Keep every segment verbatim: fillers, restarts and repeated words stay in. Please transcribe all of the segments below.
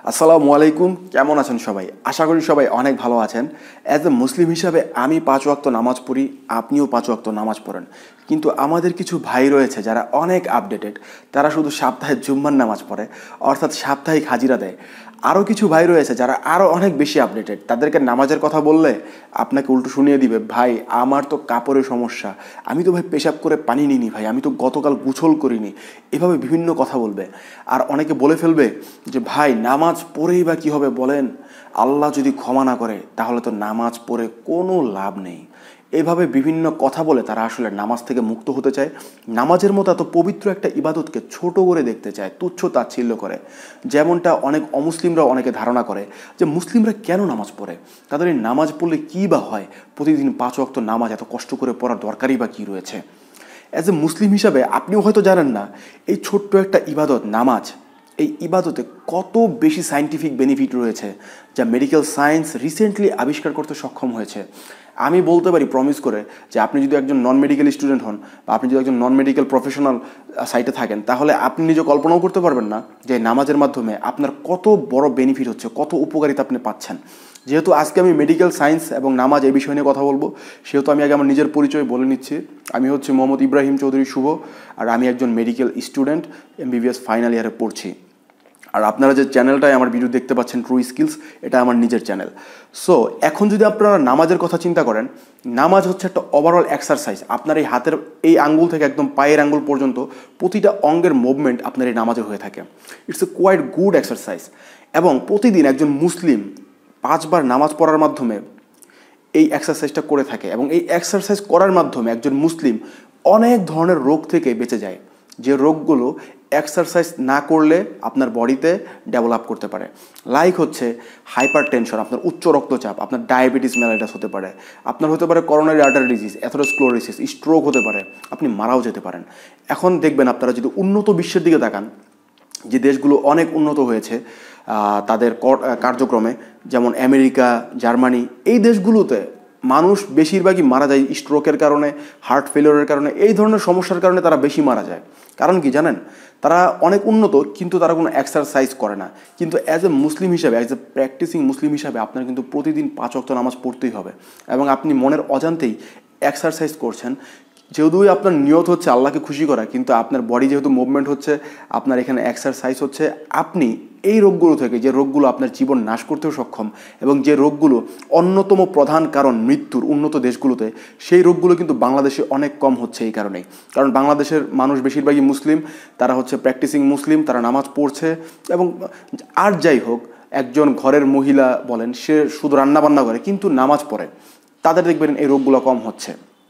আসসালামু আলাইকুম, কেমন আছেন সবাই? আশা করি সবাই অনেক ভালো আছেন। অ্যাজ এ মুসলিম হিসাবে আমি পাঁচ ওয়াক্ত নামাজ পড়ি, আপনিও পাঁচ ওয়াক্ত নামাজ পড়েন। কিন্তু আমাদের কিছু ভাই রয়েছে যারা অনেক আপডেটেড, তারা শুধু সপ্তাহে জুম্মার নামাজ পড়ে, অর্থাৎ সাপ্তাহিক হাজিরা দেয়। আরও কিছু ভাই রয়েছে যারা আরও অনেক বেশি আপডেটেড, তাদেরকে নামাজের কথা বললে আপনাকে উল্টো শুনিয়ে দিবে, ভাই আমার তো কাপড়ের সমস্যা, আমি তো ভাই পেশাব করে পানি নিইনি, ভাই আমি তো গতকাল গোসল করিনি, এভাবে বিভিন্ন কথা বলবে। আর অনেকে বলে ফেলবে যে ভাই নামাজ পড়েই বা কী হবে বলেন, আল্লাহ যদি ক্ষমা না করে তাহলে তো নামাজ পড়ে কোনো লাভ নেই। এইভাবে বিভিন্ন কথা বলে তারা আসলে নামাজ থেকে মুক্ত হতে চায়, নামাজের মতো এত পবিত্র একটা ইবাদতকে ছোট করে দেখতে চায়, তুচ্ছ তাচ্ছিল্য করে। যেমনটা অনেক অমুসলিমরা অনেকে ধারণা করে যে মুসলিমরা কেন নামাজ পড়ে, তাদের এই নামাজ পড়লে কী বা হয়, প্রতিদিন পাঁচ ওয়াক্ত নামাজ এত কষ্ট করে পড়ার দরকারই বা কী রয়েছে। অ্যাজ এ মুসলিম হিসাবে আপনিও হয়তো জানেন না এই ছোট্ট একটা ইবাদত নামাজ, এই ইবাদতে কত বেশি সায়েন্টিফিক বেনিফিট রয়েছে যা মেডিকেল সায়েন্স রিসেন্টলি আবিষ্কার করতে সক্ষম হয়েছে। আমি বলতে পারি প্রমিস করে যে আপনি যদি একজন নন মেডিকেল স্টুডেন্ট হন বা আপনি যদি একজন নন মেডিকেল প্রফেশনাল সাইটে থাকেন, তাহলে আপনি নিজে কল্পনাও করতে পারবেন না যে নামাজের মাধ্যমে আপনার কত বড় বেনিফিট হচ্ছে, কত উপকারিতা আপনি পাচ্ছেন। যেহেতু আজকে আমি মেডিকেল সায়েন্স এবং নামাজ এই বিষয় নিয়ে কথা বলবো, সেহেতু আমি আগে আমার নিজের পরিচয় বলে নিচ্ছি। আমি হচ্ছে মোহাম্মদ ইব্রাহিম চৌধুরী শুভ, আর আমি একজন মেডিকেল স্টুডেন্ট, এমবিবিএস ফাইনাল ইয়ারে পড়ছি। আর আপনারা যে চ্যানেলটায় আমার ভিডিও দেখতে পাচ্ছেন ট্রু স্কিলস, এটা আমার নিজের চ্যানেল। সো এখন যদি আপনারা নামাজের কথা চিন্তা করেন, নামাজ হচ্ছে একটা ওভারঅল এক্সারসাইজ। আপনার এই হাতের এই আঙ্গুল থেকে একদম পায়ের আঙ্গুল পর্যন্ত প্রতিটা অঙ্গের মুভমেন্ট আপনার এই নামাজে হয়ে থাকে। It's a quite good exercise. এবং প্রতিদিন একজন মুসলিম পাঁচবার নামাজ পড়ার মাধ্যমে এই এক্সারসাইজটা করে থাকে, এবং এই এক্সারসাইজ করার মাধ্যমে একজন মুসলিম অনেক ধরনের রোগ থেকে বেঁচে যায়, যে রোগগুলো এক্সারসাইজ না করলে আপনার বডিতে ডেভেলপ করতে পারে। লাইক হচ্ছে হাইপার টেনশন, আপনার উচ্চ রক্তচাপ, আপনার ডায়াবেটিস মেলাইটাস হতে পারে, আপনার হতে পারে coronary artery disease, atherosclerosis, stroke হতে পারে, আপনি মারাও যেতে পারেন। এখন দেখবেন আপনারা যদি উন্নত বিশ্বের দিকে তাকান, যে দেশগুলো অনেক উন্নত হয়েছে তাদের কার্যক্রমে, যেমন আমেরিকা, জার্মানি, এই দেশগুলোতে মানুষ বেশিরভাগই মারা যায় স্ট্রোকের কারণে, হার্ট ফেলিওরের কারণে, এই ধরনের সমস্যার কারণে তারা বেশি মারা যায়। কারণ কি জানেন, তারা অনেক উন্নত কিন্তু তারা কোনো এক্সারসাইজ করে না। কিন্তু অ্যাজ এ মুসলিম হিসাবে, অ্যাজ এ প্র্যাকটিসিং মুসলিম হিসাবে আপনার কিন্তু প্রতিদিন পাঁচ ওয়াক্ত নামাজ পড়তেই হবে, এবং আপনি মনের অজান্তেই এক্সারসাইজ করছেন। যেহেতু আপনার নিয়ত হচ্ছে আল্লাহকে খুশি করা, কিন্তু আপনার বডি যেহেতু মুভমেন্ট হচ্ছে, আপনার এখানে এক্সারসাইজ হচ্ছে, আপনি এই রোগগুলো থেকে, যে রোগগুলো আপনার জীবন নাশ করতেও সক্ষম এবং যে রোগগুলো অন্যতম প্রধান কারণ মৃত্যুর উন্নত দেশগুলোতে, সেই রোগগুলো কিন্তু বাংলাদেশে অনেক কম হচ্ছে এই কারণেই। কারণ বাংলাদেশের মানুষ বেশিরভাগই মুসলিম, তারা হচ্ছে প্র্যাকটিসিং মুসলিম, তারা নামাজ পড়ছে। এবং আর যাই হোক, একজন ঘরের মহিলা বলেন, সে শুধু রান্নাবান্না করে কিন্তু নামাজ পড়ে, তাদের দেখবেন এই রোগগুলো কম হচ্ছে।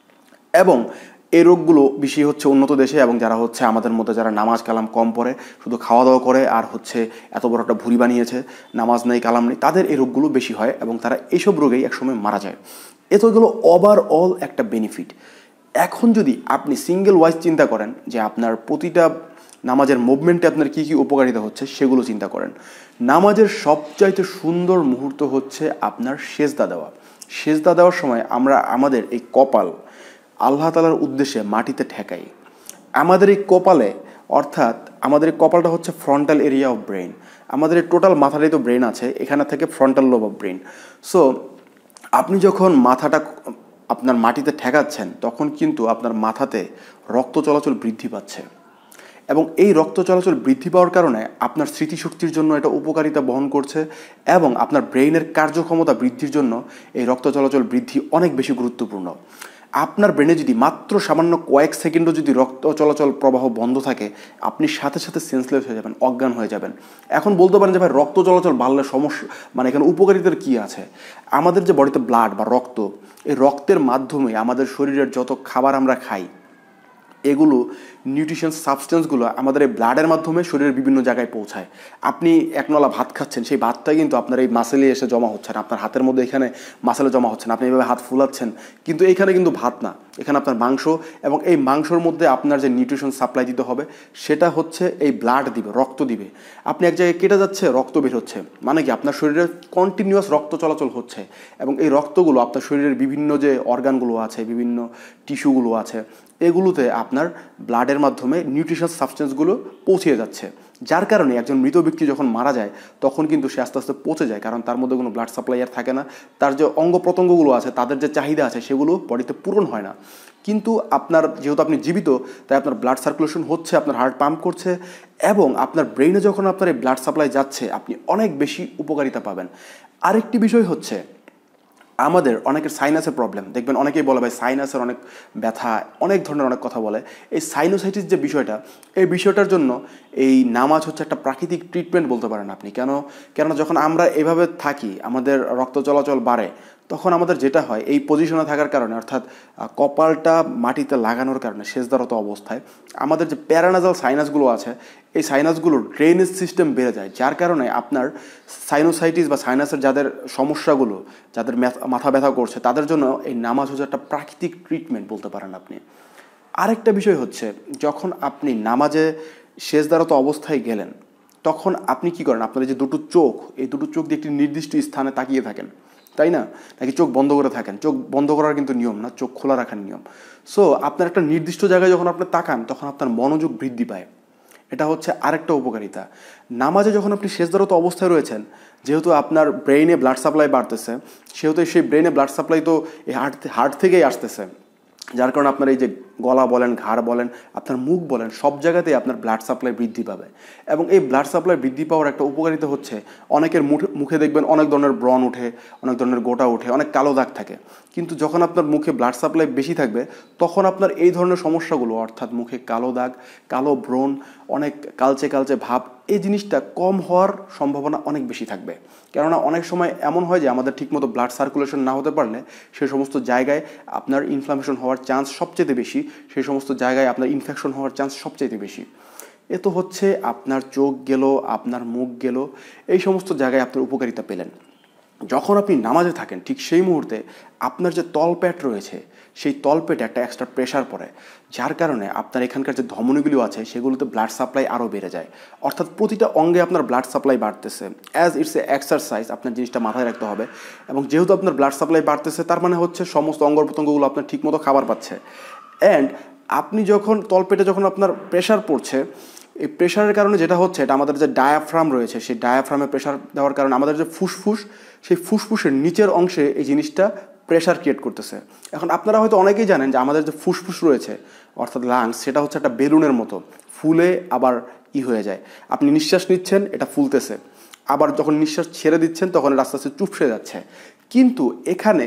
এবং এই রোগগুলো বেশি হচ্ছে উন্নত দেশে, এবং যারা হচ্ছে আমাদের মধ্যে যারা নামাজ কালাম কম পড়ে, শুধু খাওয়া দাওয়া করে আর হচ্ছে এত বড় একটা ভুঁড়ি বানিয়েছে, নামাজ নেই কালাম নেই, তাদের এই রোগগুলো বেশি হয় এবং তারা এইসব রোগেই একসময় মারা যায়। এ তো গেলো ওভারঅল একটা বেনিফিট। এখন যদি আপনি সিঙ্গেল ওয়াইজ চিন্তা করেন যে আপনার প্রতিটা নামাজের মুভমেন্টে আপনার কী কী উপকারিতা হচ্ছে, সেগুলো চিন্তা করেন। নামাজের সবচাইতে সুন্দর মুহূর্ত হচ্ছে আপনার সেজদা দেওয়া। সেজদা দেওয়ার সময় আমরা আমাদের এই কপাল আল্লাহ তাআলার উদ্দেশ্যে মাটিতে ঠেকাই। আমাদের এই কপালে, অর্থাৎ আমাদের এই কপালটা হচ্ছে ফ্রন্টাল এরিয়া অফ ব্রেন। আমাদের এই টোটাল মাথাটাই তো ব্রেন আছে, এখানে থেকে frontal lobe of brain. So আপনি যখন মাথাটা আপনার মাটিতে ঠেকাচ্ছেন, তখন কিন্তু আপনার মাথাতে রক্ত চলাচল বৃদ্ধি পাচ্ছে, এবং এই রক্ত চলাচল বৃদ্ধি পাওয়ার কারণে আপনার স্মৃতিশক্তির জন্য এটা উপকারিতা বহন করছে, এবং আপনার ব্রেইনের কার্যক্ষমতা বৃদ্ধির জন্য এই রক্ত চলাচল বৃদ্ধি অনেক বেশি গুরুত্বপূর্ণ। আপনার ব্রেনে যদি মাত্র সামান্য কয়েক সেকেন্ডও যদি রক্ত চলাচল প্রবাহ বন্ধ থাকে, আপনি সাথে সাথে সেন্সলেস হয়ে যাবেন, অজ্ঞান হয়ে যাবেন। এখন বলতে পারেন যে ভাই রক্ত চলাচল বাড়লে সমস্যা, মানে এখানে উপকারিতার কী আছে? আমাদের যে বডিতে ব্লাড বা রক্ত, এই রক্তের মাধ্যমে আমাদের শরীরের যত খাবার আমরা খাই, এগুলো নিউট্রিশন সাবস্টেন্সগুলো আমাদের এই ব্লাডের মাধ্যমে শরীরের বিভিন্ন জায়গায় পৌঁছায়। আপনি একনলা ভাত খাচ্ছেন, সেই ভাতটা কিন্তু আপনার এই মাসেলে এসে জমা হচ্ছে না, আপনার হাতের মধ্যে এখানে মাসেলে জমা হচ্ছে না, আপনি এইভাবে হাত ফুলাচ্ছেন, কিন্তু এইখানে কিন্তু ভাত না, এখানে আপনার মাংস, এবং এই মাংসর মধ্যে আপনার যে নিউট্রিশন সাপ্লাই দিতে হবে সেটা হচ্ছে এই ব্লাড দিবে, রক্ত দিবে। আপনি এক জায়গায় কেটে যাচ্ছে, রক্ত বের হচ্ছে, মানে কি আপনার শরীরে কন্টিনিউয়াস রক্ত চলাচল হচ্ছে, এবং এই রক্তগুলো আপনার শরীরের বিভিন্ন যে অর্গানগুলো আছে, বিভিন্ন টিস্যুগুলো আছে, এগুলোতে আপনার আপনার ব্লাডের মাধ্যমে নিউট্রিশনাস সাবস্টেন্সগুলো পৌঁছে যাচ্ছে, যার কারণে একজন মৃত ব্যক্তি যখন মারা যায় তখন কিন্তু সে আস্তে আস্তে পচে যায়, কারণ তার মধ্যে কোনো ব্লাড সাপ্লাই আর থাকে না, তার যে অঙ্গ প্রত্যঙ্গগুলো আছে তাদের যে চাহিদা আছে সেগুলো বডিতে পূরণ হয় না। কিন্তু আপনার যেহেতু আপনি জীবিত, তাই আপনার ব্লাড সার্কুলেশন হচ্ছে, আপনার হার্ট পাম্প করছে, এবং আপনার ব্রেইনে যখন আপনার এই ব্লাড সাপ্লাই যাচ্ছে আপনি অনেক বেশি উপকারিতা পাবেন। আরেকটি বিষয় হচ্ছে আমাদের অনেকের সাইনাসের প্রবলেম, দেখবেন অনেকেই বলে ভাই সাইনাসের অনেক ব্যথা, অনেক ধরনের অনেক কথা বলে। এই সাইনোসাইটিস যে বিষয়টা, এই বিষয়টার জন্য এই নামাজ হচ্ছে একটা প্রাকৃতিক ট্রিটমেন্ট বলতে পারেন আপনি। কেন কেননা যখন আমরা এভাবে থাকি, আমাদের রক্ত চলাচল বাড়ে, তখন আমাদের যেটা হয় এই পজিশনে থাকার কারণে, অর্থাৎ কপালটা মাটিতে লাগানোর কারণে সেজদারত অবস্থায় আমাদের যে প্যারানাজাল সাইনাসগুলো আছে এই সাইনাসগুলোর ড্রেনেজ সিস্টেম বেড়ে যায়, যার কারণে আপনার সাইনোসাইটিস বা সাইনাসের যাদের সমস্যাগুলো, যাদের মাথা ব্যথা করছে তাদের জন্য এই নামাজ হচ্ছে একটা প্রাকৃতিক ট্রিটমেন্ট বলতে পারেন আপনি। আরেকটা বিষয় হচ্ছে যখন আপনি নামাজে সেজদারত অবস্থায় গেলেন তখন আপনি কি করেন, আপনার যে দুটো চোখ, এই দুটো চোখ দিয়ে একটি নির্দিষ্ট স্থানে তাকিয়ে থাকেন, তাই না? নাকি চোখ বন্ধ করে থাকেন? চোখ বন্ধ করার কিন্তু নিয়ম না, চোখ খোলা রাখার নিয়ম। সো আপনার একটা নির্দিষ্ট জায়গায় যখন আপনি তাকান তখন আপনার মনোযোগ বৃদ্ধি পায়, এটা হচ্ছে আরেকটা উপকারিতা। নামাজে যখন আপনি সেজদারত অবস্থায় রয়েছেন, যেহেতু আপনার ব্রেইনে ব্লাড সাপ্লাই বাড়তেছে, সেহেতু সেই ব্রেইনে ব্লাড সাপ্লাই তো এই হার্ট হার্ট থেকেই আসতেছে, যার কারণে আপনার এই যে গলা বলেন, ঘাড় বলেন, আপনার মুখ বলেন, সব জায়গাতেই আপনার ব্লাড সাপ্লাই বৃদ্ধি পাবে। এবং এই ব্লাড সাপ্লাই বৃদ্ধি পাওয়ার একটা উপকারিতা হচ্ছে অনেকের মুখে মুখে দেখবেন অনেক ধরনের ব্রণ উঠে, অনেক ধরনের গোটা উঠে, অনেক কালো দাগ থাকে। কিন্তু যখন আপনার মুখে ব্লাড সাপ্লাই বেশি থাকবে তখন আপনার এই ধরনের সমস্যাগুলো, অর্থাৎ মুখে কালো দাগ, কালো ব্রণ, অনেক কালচে কালচে ভাব, এই জিনিসটা কম হওয়ার সম্ভাবনা অনেক বেশি থাকবে। কেননা অনেক সময় এমন হয় যে আমাদের ঠিকমতো ব্লাড সার্কুলেশন না হতে পারলে সেই সমস্ত জায়গায় আপনার ইনফ্লামেশন হওয়ার চান্স সবচেয়ে বেশি, সেই সমস্ত জায়গায় আপনার ইনফেকশন হওয়ার চান্স সবচেয়ে বেশি। এ তো হচ্ছে আপনার চোখ গেল, আপনার মুখ গেল, এই সমস্ত জায়গায় আপনার উপকারিতা পেলেন। যখন আপনি নামাজে থাকেন ঠিক সেই মুহূর্তে আপনার যে তলপেট রয়েছে সেই তলপেটে একটা এক্সট্রা প্রেশার পড়ে, যার কারণে আপনার এখানকার যে ধমনীগুলো আছে সেগুলোতে ব্লাড সাপ্লাই আরও বেড়ে যায়। অর্থাৎ প্রতিটা অঙ্গে আপনার ব্লাড সাপ্লাই বাড়তেছে, অ্যাজ ইটস এ এক্সারসাইজ, আপনার জিনিসটা মাথায় রাখতে হবে। এবং যেহেতু আপনার ব্লাড সাপ্লাই বাড়তেছে তার মানে হচ্ছে সমস্ত অঙ্গ প্রত্যঙ্গগুলো আপনার ঠিকমতো খাবার পাচ্ছে। অ্যান্ড আপনি যখন তলপেটে যখন আপনার প্রেশার পড়ছে, এই প্রেশারের কারণে যেটা হচ্ছে, এটা আমাদের যে ডায়াফ্রাম রয়েছে সেই ডায়াফ্রামে প্রেশার দেওয়ার কারণে আমাদের যে ফুসফুস, সেই ফুসফুসের নিচের অংশে এই জিনিসটা প্রেশার ক্রিয়েট করতেছে। এখন আপনারা হয়তো অনেকেই জানেন যে আমাদের যে ফুসফুস রয়েছে অর্থাৎ লাংস, সেটা হচ্ছে একটা বেলুনের মতো, ফুলে আবার ই হয়ে যায়। আপনি নিঃশ্বাস নিচ্ছেন, এটা ফুলতেছে, আবার যখন নিঃশ্বাস ছেড়ে দিচ্ছেন তখন এটা আস্তে আস্তে চুপসে যাচ্ছে। কিন্তু এখানে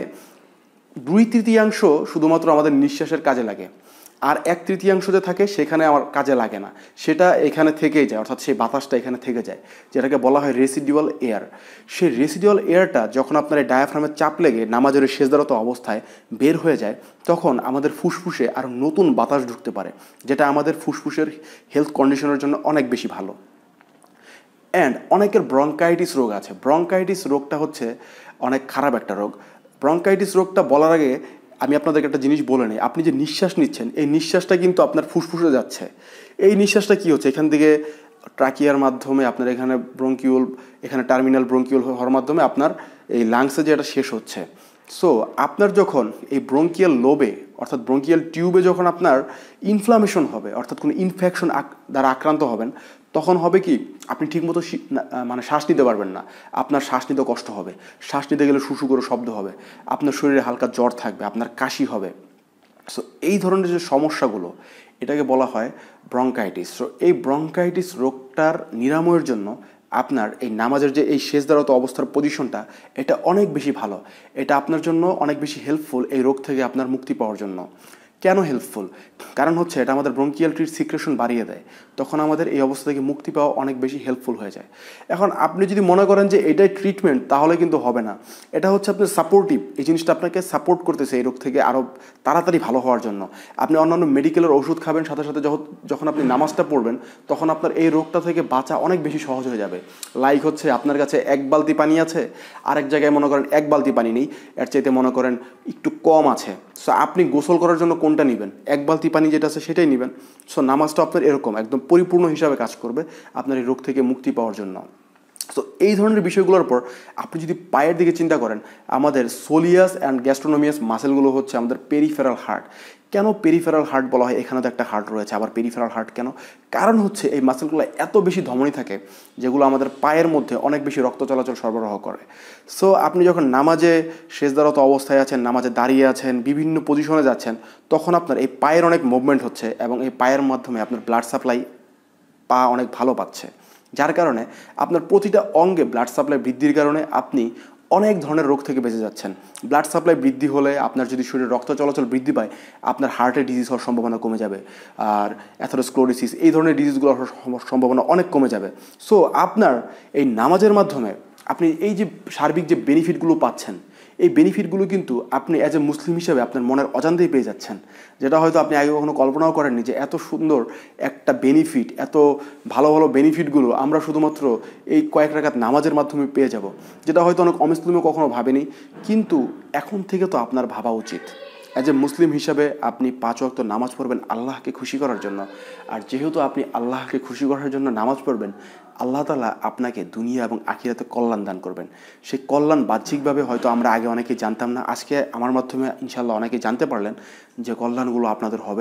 দুই তৃতীয়াংশ শুধুমাত্র আমাদের নিঃশ্বাসের কাজে লাগে, আর এক তৃতীয়াংশ যে থাকে সেখানে আমার কাজে লাগে না, সেটা এখানে থেকেই যায়, অর্থাৎ সেই বাতাসটা এখানে থেকে যায়, যেটাকে বলা হয় রেসিডুয়াল এয়ার। সেই রেসিডুয়াল এয়ারটা যখন আপনার এই ডায়াফ্রামের চাপ লেগে নামাজের সেজদারত অবস্থায় বের হয়ে যায় তখন আমাদের ফুসফুসে আরও নতুন বাতাস ঢুকতে পারে, যেটা আমাদের ফুসফুসের হেলথ কন্ডিশনের জন্য অনেক বেশি ভালো। অ্যান্ড অনেকের ব্রঙ্কাইটিস রোগ আছে। ব্রঙ্কাইটিস রোগটা হচ্ছে অনেক খারাপ একটা রোগ। ব্রঙ্কাইটিস রোগটা বলার আগে আমি আপনাদেরকে একটা জিনিস বলে নিই, আপনি যে নিঃশ্বাস নিচ্ছেন এই নিঃশ্বাসটা কিন্তু আপনার ফুসফুসে যাচ্ছে। এই নিঃশ্বাসটা কী হচ্ছে, এখান থেকে ট্রাকিয়ার মাধ্যমে আপনার এখানে ব্রঙ্কিউল, এখানে টার্মিনাল ব্রঙ্কিউল হওয়ার মাধ্যমে আপনার এই লাংসে যে এটা শেষ হচ্ছে। সো আপনার যখন এই ব্রঙ্কিয়াল লোবে অর্থাৎ ব্রঙ্কিয়াল টিউবে যখন আপনার ইনফ্লামেশন হবে, অর্থাৎ কোনো ইনফেকশন দ্বারা আক্রান্ত হবেন, তখন হবে কি আপনি ঠিকমতো মানে শ্বাস নিতে পারবেন না, আপনার শ্বাস নিতে কষ্ট হবে, শ্বাস নিতে গেলে শুশু করে শব্দ হবে, আপনার শরীরে হালকা জ্বর থাকবে, আপনার কাশি হবে। সো এই ধরনের যে সমস্যাগুলো এটাকে বলা হয় ব্রঙ্কাইটিস। সো এই ব্রঙ্কাইটিস রোগটার নিরাময়ের জন্য আপনার এই নামাজের যে এই সেজদারত অবস্থার পজিশনটা এটা অনেক বেশি ভালো, এটা আপনার জন্য অনেক বেশি হেল্পফুল এই রোগ থেকে আপনার মুক্তি পাওয়ার জন্য। কেন হেল্পফুল? কারণ হচ্ছে এটা আমাদের ব্রঙ্কিয়াল ট্রির সিক্রেশন বাড়িয়ে দেয়, তখন আমাদের এই অবস্থা থেকে মুক্তি পাওয়া অনেক বেশি হেল্পফুল হয়ে যায়। এখন আপনি যদি মনে করেন যে এটাই ট্রিটমেন্ট তাহলে কিন্তু হবে না, এটা হচ্ছে আপনার সাপোর্টিভ, এই জিনিসটা আপনাকে সাপোর্ট করতেছে এই রোগ থেকে আরও তাড়াতাড়ি ভালো হওয়ার জন্য। আপনি অন্যান্য মেডিকেলের ওষুধ খাবেন, সাথে সাথে যখন আপনি নামাজটা পড়বেন তখন আপনার এই রোগটা থেকে বাঁচা অনেক বেশি সহজ হয়ে যাবে। লাইক হচ্ছে আপনার কাছে এক বালতি পানি আছে, আরেক জায়গায় মনে করেন এক বালতি পানি নেই, এর চাইতে মনে করেন একটু কম আছে। সো আপনি গোসল করার জন্য কোনটা নেবেন? এক বালতি পানি যেটা আছে সেটাই নেবেন। সো নামাজটা আপনার এরকম একদম পরিপূর্ণ হিসাবে কাজ করবে আপনার এই রোগ থেকে মুক্তি পাওয়ার জন্য। সো এই ধরনের বিষয়গুলোর পর আপনি যদি পায়ের দিকে চিন্তা করেন, আমাদের সোলিয়াস অ্যান্ড গ্যাস্ট্রোনোমিয়াস মাসেলগুলো হচ্ছে আমাদের পেরিফেরাল হার্ট। কেন পেরিফেরাল হার্ট বলা হয়? এখানে তো একটা হার্ট রয়েছে, আবার পেরিফেরাল হার্ট কেন? কারণ হচ্ছে এই মাসেলগুলো এত বেশি ধমনী থাকে যেগুলো আমাদের পায়ের মধ্যে অনেক বেশি রক্ত চলাচল সরবরাহ করে। সো আপনি যখন নামাজে সেজদারত অবস্থায় আছেন, নামাজে দাঁড়িয়ে আছেন, বিভিন্ন পজিশনে যাচ্ছেন, তখন আপনার এই পায়ের অনেক মুভমেন্ট হচ্ছে এবং এই পায়ের মাধ্যমে আপনার ব্লাড সাপ্লাই পা অনেক ভালো পাচ্ছে, যার কারণে আপনার প্রতিটা অঙ্গে ব্লাড সাপ্লাই বৃদ্ধির কারণে আপনি অনেক ধরনের রোগ থেকে বেঁচে যাচ্ছেন। ব্লাড সাপ্লাই বৃদ্ধি হলে আপনার যদি শরীরে রক্ত চলাচল বৃদ্ধি পায়, আপনার হার্টের ডিজিজ হওয়ার সম্ভাবনা কমে যাবে, আর অ্যাথেরোস্ক্লেরোসিস এই ধরনের ডিজিজগুলো হওয়ার সম্ভাবনা অনেক কমে যাবে। সো আপনার এই নামাজের মাধ্যমে আপনি এই যে সার্বিক যে বেনিফিটগুলো পাচ্ছেন, এই বেনিফিটগুলো কিন্তু আপনি অ্যাজ এ মুসলিম হিসেবে আপনার মনের অজান্তেই পেয়ে যাচ্ছেন, যেটা হয়তো আপনি আগে কখনো কল্পনাও করেননি যে এত সুন্দর একটা বেনিফিট, এত ভালো ভালো বেনিফিটগুলো আমরা শুধুমাত্র এই কয়েক রাকাত নামাজের মাধ্যমে পেয়ে যাব, যেটা হয়তো অনেক অমুসলিমও কখনো ভাবেনি। কিন্তু এখন থেকে তো আপনার ভাবা উচিত, অ্যাজ এ মুসলিম হিসাবে আপনি পাঁচ ওয়াক্ত নামাজ পড়বেন আল্লাহকে খুশি করার জন্য। আর যেহেতু আপনি আল্লাহকে খুশি করার জন্য নামাজ পড়বেন, আল্লাহ তাআলা আপনাকে দুনিয়া এবং আখিরাতে কল্যাণ দান করবেন। সেই কল্যাণ বাহ্যিকভাবে হয়তো আমরা আগে অনেকেই জানতাম না, আজকে আমার মাধ্যমে ইনশাআল্লাহ অনেকেই জানতে পারলেন যে কল্যাণগুলো আপনাদের হবে।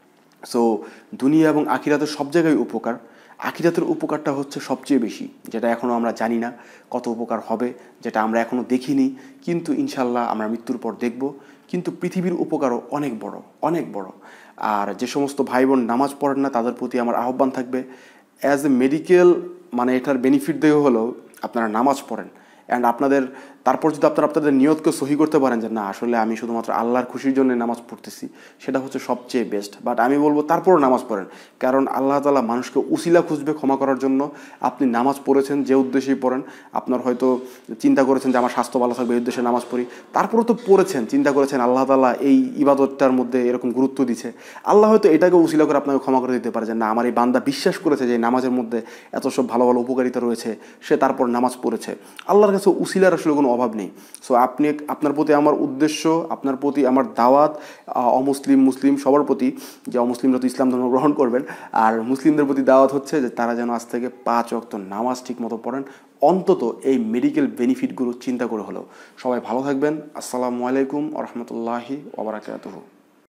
সো দুনিয়া এবং আখিরাতের সব জায়গায় উপকার, আখিরাতের উপকারটা হচ্ছে সবচেয়ে বেশি, যেটা এখনও আমরা জানি না কত উপকার হবে, যেটা আমরা এখনও দেখিনি, কিন্তু ইনশাআল্লাহ আমরা মৃত্যুর পর দেখব। কিন্তু পৃথিবীর উপকারও অনেক বড়, অনেক বড়। আর যে সমস্ত ভাই বোন নামাজ পড়েন না, তাদের প্রতি আমার আহ্বান থাকবে, অ্যাজ এ মেডিকেল মানে এটার বেনিফিট দেখে হলেও আপনারা নামাজ পড়েন। অ্যান্ড আপনাদের তারপর যদি আপনারা আপনাদের নিয়তকে সহি করতে পারেন যে না আসলে আমি শুধুমাত্র আল্লাহর খুশির জন্য নামাজ পড়তেছি, সেটা হচ্ছে সবচেয়ে বেস্ট। বাট আমি বলবো তারপরও নামাজ পড়েন, কারণ আল্লাহ তাআলা মানুষকে উসিলা খুঁজবে ক্ষমা করার জন্য। আপনি নামাজ পড়েছেন যে উদ্দেশ্যেই পড়েন, আপনার হয়তো চিন্তা করেছেন যে আমার স্বাস্থ্য ভালো থাকবে এই উদ্দেশ্যে নামাজ পড়ি, তারপরেও তো পড়েছেন, চিন্তা করেছেন আল্লাহ তাআলা এই ইবাদতটার মধ্যে এরকম গুরুত্ব দিচ্ছে, আল্লাহ হয়তো এটাকে উসিলা করে আপনাকে ক্ষমা করে দিতে পারে যে না আমার এই বান্দা বিশ্বাস করেছে যে নামাজের মধ্যে এত সব ভালো ভালো উপকারিতা রয়েছে, সে তারপর নামাজ পড়েছে। আল্লাহর কাছে উসিলার আসলে কোনো অভাব নেই। সো আপনি আপনার প্রতি আমার উদ্দেশ্য, আপনার প্রতি আমার দাওয়াত, অমুসলিম মুসলিম সবার প্রতি, যে অমুসলিমরা তো ইসলাম ধর্ম গ্রহণ করবেন, আর মুসলিমদের প্রতি দাওয়াত হচ্ছে যে তারা যেন আজ থেকে পাঁচ ওয়াক্ত নামাজ ঠিক মতো পড়েন, অন্তত এই মেডিকেল বেনিফিটগুলো চিন্তা করে হলেও। সবাই ভালো থাকবেন। আসসালামু আলাইকুম ওয়া রাহমাতুল্লাহি ওয়া বারাকাতুহু।